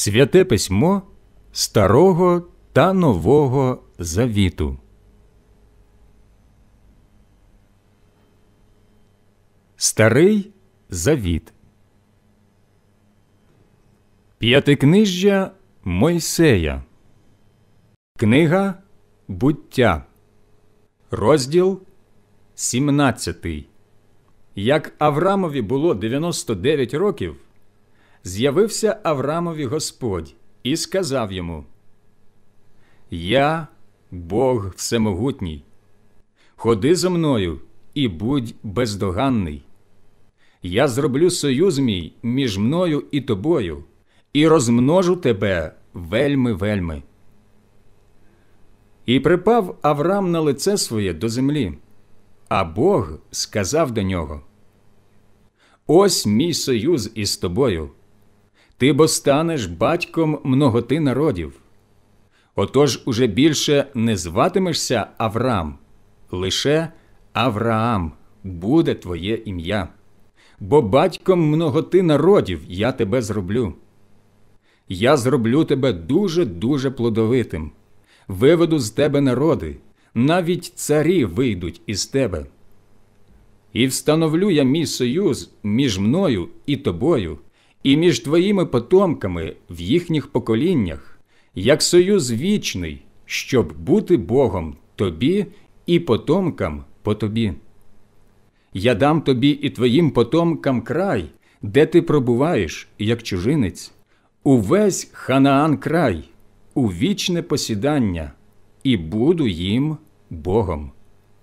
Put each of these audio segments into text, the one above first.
Святе письмо Старого та Нового Завіту. Старий Завіт. П'ятикнижжя Мойсея. Книга Буття. Розділ 17. Як Аврамові було 99 років, з'явився Аврамові Господь і сказав йому: «Я – Бог Всемогутній. Ходи зо мною і будь бездоганний. Я зроблю союз мій між мною і тобою і розмножу тебе вельми-вельми». І припав Аврам на лице своє до землі, а Бог сказав до нього: «Ось мій союз із тобою. Ти бо станеш батьком многоти народів. Отож уже більше не зватимешся Аврам, лише Авраам буде твоє ім'я, бо батьком многоти народів я тебе зроблю. Я зроблю тебе дуже-дуже плодовитим, виведу з тебе народи, навіть царі вийдуть із тебе. І встановлю я мій союз між мною і тобою, і між твоїми потомками в їхніх поколіннях, як союз вічний, щоб бути Богом тобі і потомкам по тобі. Я дам тобі і твоїм потомкам край, де ти пробуваєш, як чужинець, увесь Ханаан край, у вічне посідання, і буду їм Богом».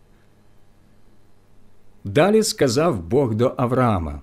Далі сказав Бог до Авраама: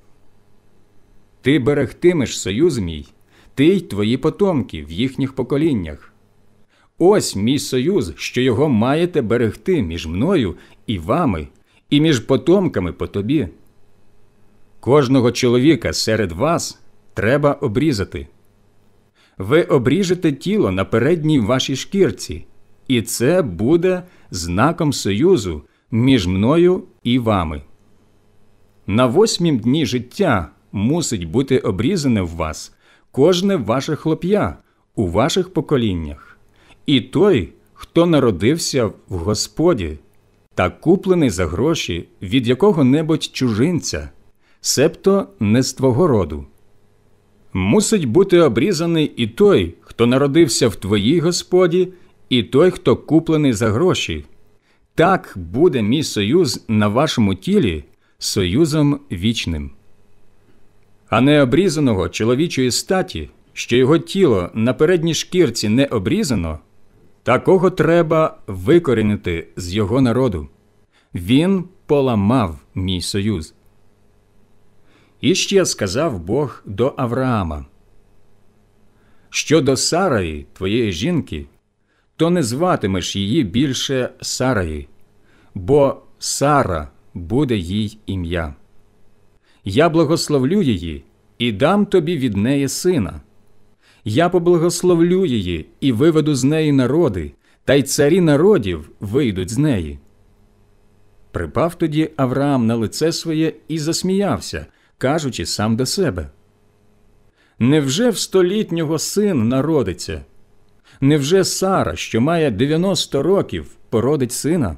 «Ти берегтимеш союз мій, ти й твої потомки в їхніх поколіннях. Ось мій союз, що його маєте берегти між мною і вами, і між потомками по тобі. Кожного чоловіка серед вас треба обрізати. Ви обріжете тіло на передній вашій шкірці, і це буде знаком союзу між мною і вами. На 8-м дні життя мусить бути обрізане в вас кожне ваше хлоп'я у ваших поколіннях, і той, хто народився в Господі та куплений за гроші від якого-небудь чужинця, себто не з твого роду. Мусить бути обрізаний і той, хто народився в твоїй Господі, і той, хто куплений за гроші. Так буде мій союз на вашому тілі союзом вічним. А необрізаного чоловічої статі, що його тіло на передній шкірці не обрізано, такого треба викорінити з його народу. Він поламав мій союз». І ще сказав Бог до Авраама: «Щодо Сараї, твоєї жінки, то не зватимеш її більше Сараї, бо Сара буде їй ім'я. Я благословлю її і дам тобі від неї сина. Я поблагословлю її і виведу з неї народи, та й царі народів вийдуть з неї». Припав тоді Авраам на лице своє і засміявся, кажучи сам до себе: «Невже в 100-літнього син народиться? Невже Сара, що має 90 років, породить сина?»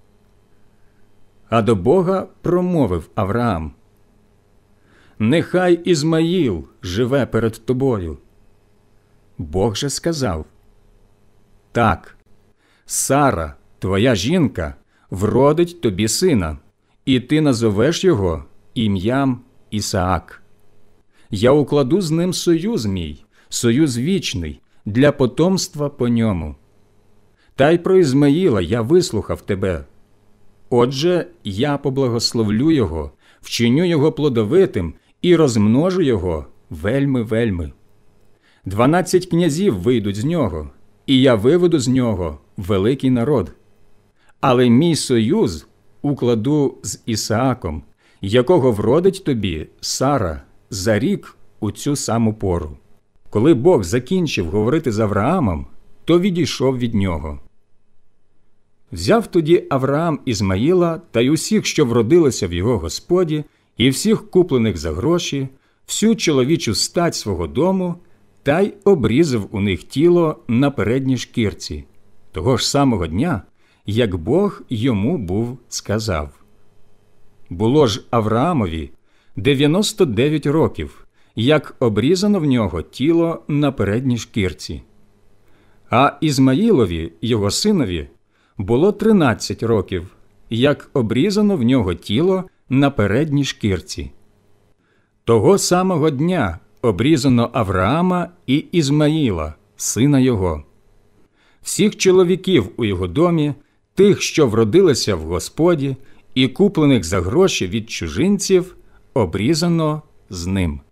А до Бога промовив Авраам: «Нехай Ізмаїл живе перед тобою». Бог же сказав: «Так, Сара, твоя жінка, вродить тобі сина, і ти назовеш його ім'ям Ісаак. Я укладу з ним союз мій, союз вічний, для потомства по ньому. Та й про Ізмаїла я вислухав тебе. Отже, я поблагословлю його, вчиню його плодовитим і розмножу його вельми-вельми. 12 князів вийдуть з нього, і я виведу з нього великий народ. Але мій союз укладу з Ісааком, якого вродить тобі Сара за рік у цю саму пору». Коли Бог закінчив говорити з Авраамом, то відійшов від нього. Взяв тоді Авраам Ізмаїла та й усіх, що вродилися в його Господі, і всіх куплених за гроші, всю чоловічу стать свого дому, та й обрізав у них тіло на передній шкірці, того ж самого дня, як Бог йому був сказав. Було ж Авраамові 99 років, як обрізано в нього тіло на передній шкірці. А Ізмаїлові, його синові, було 13 років, як обрізано в нього тіло на передній шкірці. Того самого дня обрізано Авраама і Ізмаїла, сина його. Всіх чоловіків у його домі, тих, що вродилися в Господі, і куплених за гроші від чужинців, обрізано з ним.